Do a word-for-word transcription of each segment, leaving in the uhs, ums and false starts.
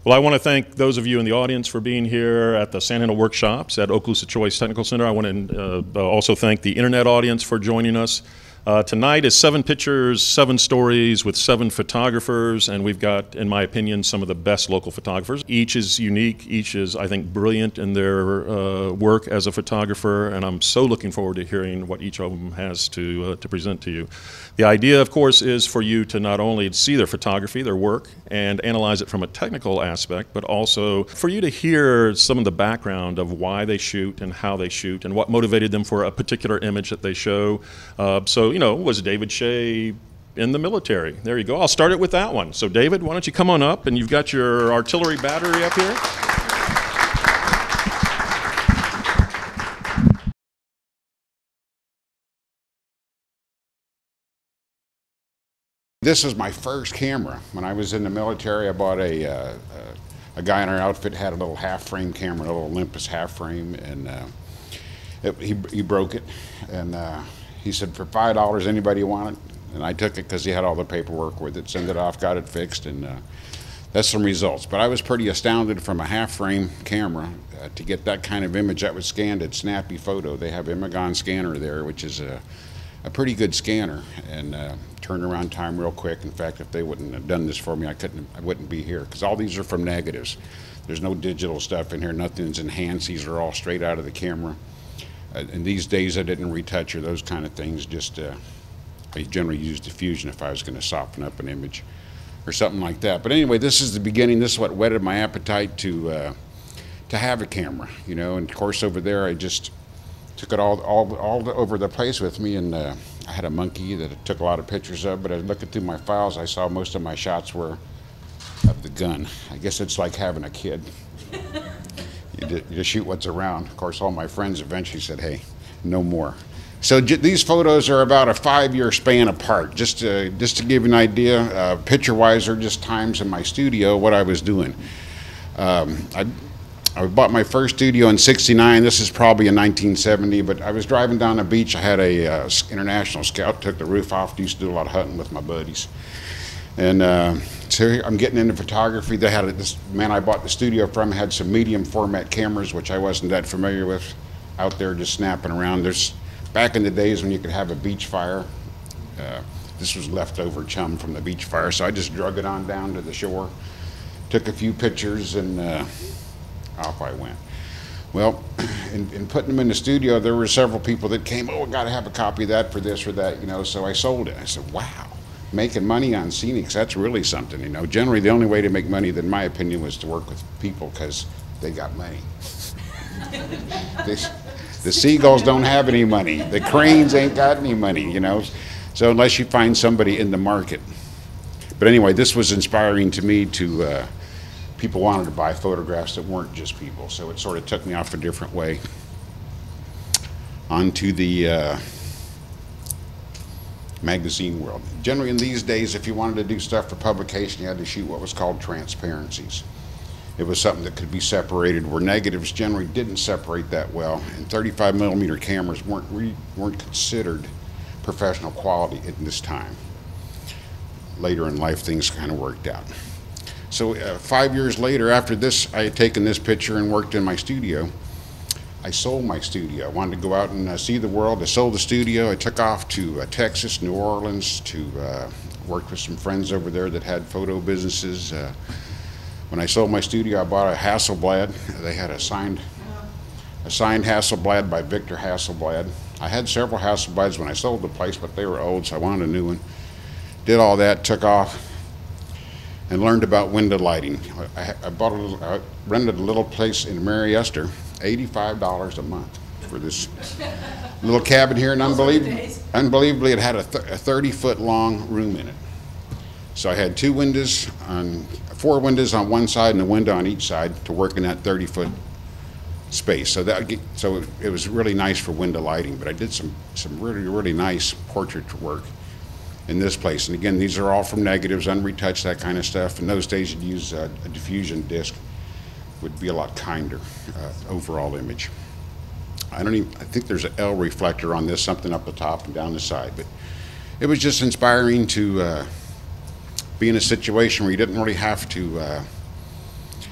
Well, I want to thank those of you in the audience for being here at the Sandhandle Workshops at Okaloosa Choice Technical Center. I want to uh, also thank the internet audience for joining us. Uh, tonight is seven pictures, seven stories with seven photographers, and we've got, in my opinion, some of the best local photographers. Each is unique, each is, I think, brilliant in their uh, work as a photographer, and I'm so looking forward to hearing what each of them has to, uh, to present to you. The idea, of course, is for you to not only see their photography, their work, and analyze it from a technical aspect, but also for you to hear some of the background of why they shoot and how they shoot and what motivated them for a particular image that they show. Uh, so, you know, was David Shea in the military? There you go. I'll start it with that one. So, David, why don't you come on up, and you've got your artillery battery up here. This is my first camera. When I was in the military, I bought a, uh, a, a guy in our outfit had a little half-frame camera, a little Olympus half-frame, and uh, it, he, he broke it. And uh, he said, for five dollars, anybody want it? And I took it because he had all the paperwork with it, sent it off, got it fixed, and uh, that's some results. But I was pretty astounded from a half-frame camera uh, to get that kind of image that was scanned at Snappy Photo. They have Imagon scanner there, which is a a pretty good scanner, and uh, turnaround time real quick. In fact, if they wouldn't have done this for me, I couldn't, I wouldn't be here, because all these are from negatives. There's no digital stuff in here, nothing's enhanced. These are all straight out of the camera. Uh, and these days I didn't retouch or those kind of things, just uh, I generally use diffusion if I was gonna soften up an image or something like that. But anyway, this is the beginning. This is what whetted my appetite to, uh, to have a camera, you know, and of course over there I just took it all, all, all over the place with me, and uh, I had a monkey that I took a lot of pictures of, but I was looking through my files, I saw most of my shots were of the gun. I guess it's like having a kid. You, d you just shoot what's around. Of course, all my friends eventually said, hey, no more. So j these photos are about a five-year span apart, just to, just to give you an idea. Uh, picture-wise, they're just times in my studio, what I was doing. Um, I, I bought my first studio in sixty-nine. This is probably in nineteen seventy, but I was driving down the beach. I had a uh, international scout, took the roof off, used to do a lot of hunting with my buddies. And uh, so here I'm getting into photography. They had a, this man I bought the studio from had some medium format cameras, which I wasn't that familiar with, out there just snapping around. There's back in the days when you could have a beach fire. Uh, this was leftover chum from the beach fire, so I just drug it on down to the shore, took a few pictures, and uh, off I went. Well, in, in putting them in the studio, there were several people that came, oh, I gotta have a copy of that for this or that, you know, so I sold it. I said, wow, making money on scenics, that's really something, you know. Generally, the only way to make money, in my opinion, was to work with people because they got money. they, the seagulls don't have any money. The cranes ain't got any money, you know. So unless you find somebody in the market. But anyway, this was inspiring to me to, uh, people wanted to buy photographs that weren't just people, so it sort of took me off a different way. Onto the uh, magazine world. Generally in these days, if you wanted to do stuff for publication, you had to shoot what was called transparencies. It was something that could be separated, where negatives generally didn't separate that well, and thirty-five millimeter cameras weren't, re weren't considered professional quality at this time. Later in life, things kind of worked out. So uh, five years later, after this, I had taken this picture and worked in my studio. I sold my studio. I wanted to go out and uh, see the world. I sold the studio. I took off to uh, Texas, New Orleans, to uh, work with some friends over there that had photo businesses. Uh, when I sold my studio, I bought a Hasselblad. They had a signed, a signed Hasselblad by Victor Hasselblad. I had several Hasselblads when I sold the place, but they were old, so I wanted a new one. Did all that, took off, and learned about window lighting. I, I bought a little, I rented a little place in Mary Esther, eighty-five dollars a month for this little cabin here, and unbelievably, unbelievably it had a thirty foot long room in it. So I had two windows, on, four windows on one side and a window on each side to work in that thirty foot space. So that, so it, it was really nice for window lighting, but I did some, some really, really nice portrait work in this place. And again, these are all from negatives, unretouched, that kind of stuff. In those days, you'd use a, a diffusion disc, would be a lot kinder uh, overall image. I don't even, I think there's an L reflector on this, something up the top and down the side, but it was just inspiring to uh, be in a situation where you didn't really have to uh,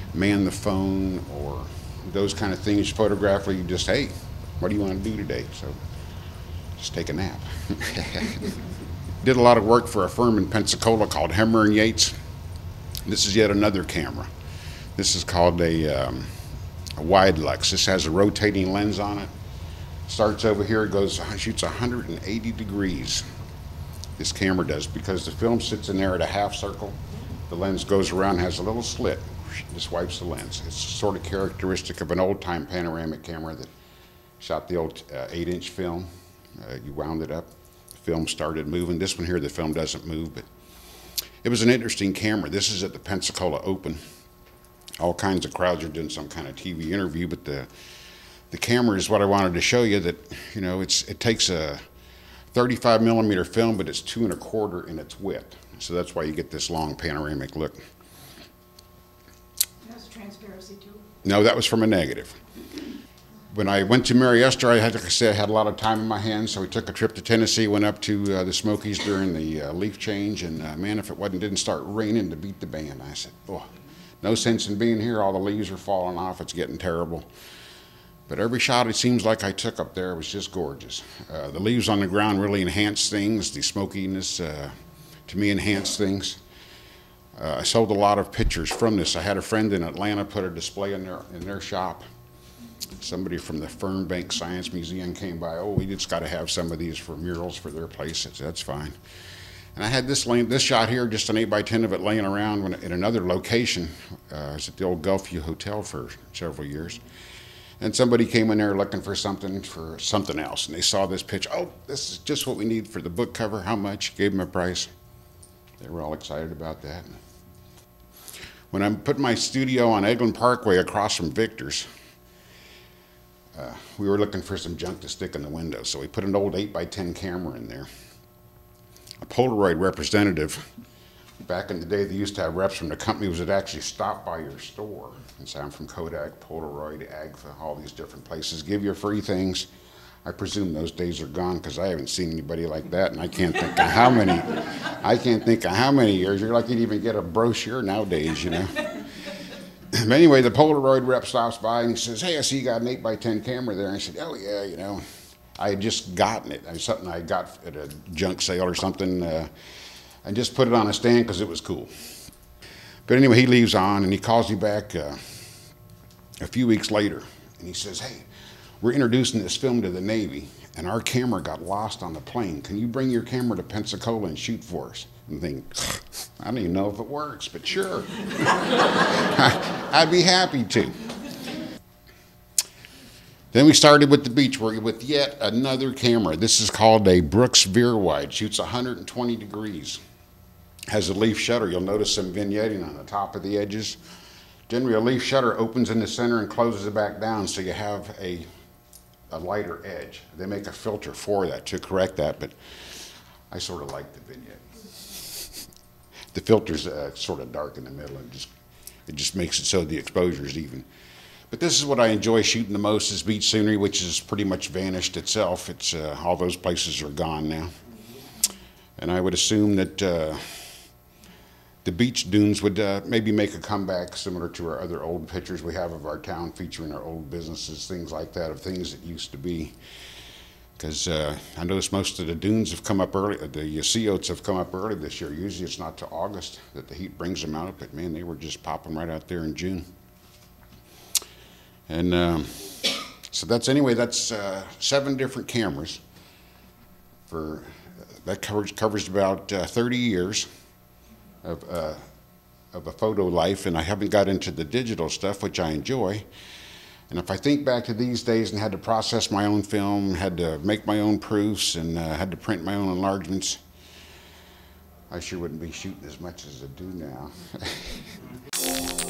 man the phone or those kind of things. Photographically, you just, hey, what do you want to do today? So just take a nap. Did a lot of work for a firm in Pensacola called Hemmer and Yates. This is yet another camera. This is called a, um, a wide lux. This has a rotating lens on it. Starts over here, it goes, shoots one hundred eighty degrees. This camera does, because the film sits in there at a half circle. The lens goes around, has a little slit, just wipes the lens. It's sort of characteristic of an old-time panoramic camera that shot the old uh, eight inch film. Uh, you wound it up, the film started moving. This one here, the film doesn't move, but it was an interesting camera. This is at the Pensacola Open. All kinds of crowds are doing some kind of T V interview, but the the camera is what I wanted to show you. That, you know, it's it takes a thirty-five millimeter film, but it's two and a quarter in its width. So that's why you get this long panoramic look. That's transparency too? No, that was from a negative. When I went to Mariester, I had, like I said, I had a lot of time in my hands, so we took a trip to Tennessee, went up to uh, the Smokies during the uh, leaf change, and uh, man, if it wasn't, didn't start raining to beat the band. I said, oh, no sense in being here. All the leaves are falling off. It's getting terrible. But every shot it seems like I took up there was just gorgeous. Uh, the leaves on the ground really enhanced things. The smokiness, uh, to me, enhanced things. Uh, I sold a lot of pictures from this. I had a friend in Atlanta put a display in their, in their shop. Somebody from the Fernbank Science Museum came by. Oh, we just got to have some of these for murals for their place. I said, that's fine. And I had this, laying, this shot here, just an eight by ten of it laying around when, in another location. Uh, I was at the old Gulfview Hotel for several years. And somebody came in there looking for something for something else. And they saw this picture. Oh, this is just what we need for the book cover. How much? Gave them a price. They were all excited about that. When I put my studio on Eglin Parkway across from Victor's, uh, we were looking for some junk to stick in the window. So we put an old eight by ten camera in there. A Polaroid representative. Back in the day, they used to have reps from the company was that actually stop by your store and say, I'm from Kodak, Polaroid, Agfa, all these different places, give you free things. I presume those days are gone because I haven't seen anybody like that, and I can't think of how many, I can't think of how many years. You're lucky to even get a brochure nowadays, you know. But anyway, the Polaroid rep stops by and he says, hey, I see you got an eight by ten camera there. And I said, oh yeah, you know, I had just gotten it. It was something I got at a junk sale or something. Uh, and just put it on a stand because it was cool. But anyway, he leaves on and he calls me back uh, a few weeks later and he says, hey, we're introducing this film to the Navy and our camera got lost on the plane. Can you bring your camera to Pensacola and shoot for us? And think, I don't even know if it works, but sure. I'd be happy to. Then we started with the beach work with yet another camera. This is called a Brooks Veer Wide. Shoots one hundred twenty degrees. Has a leaf shutter. You'll notice some vignetting on the top of the edges. Generally, a leaf shutter opens in the center and closes it back down, so you have a, a lighter edge. They make a filter for that to correct that, but I sort of like the vignette. The filter's uh, sort of dark in the middle, and just it just makes it so the exposure is even. But this is what I enjoy shooting the most, is beach scenery, which has pretty much vanished itself. It's uh, all those places are gone now. And I would assume that uh, the beach dunes would uh, maybe make a comeback similar to our other old pictures we have of our town featuring our old businesses, things like that, of things that used to be. Because uh, I noticed most of the dunes have come up early, the sea oats have come up early this year. Usually it's not till August that the heat brings them out, but man, they were just popping right out there in June. And um, so that's, anyway, that's uh, seven different cameras. For uh, that covers, covers about uh, thirty years of, uh, of a photo life, and I haven't got into the digital stuff, which I enjoy. And if I think back to these days and had to process my own film, had to make my own proofs, and uh, had to print my own enlargements, I sure wouldn't be shooting as much as I do now.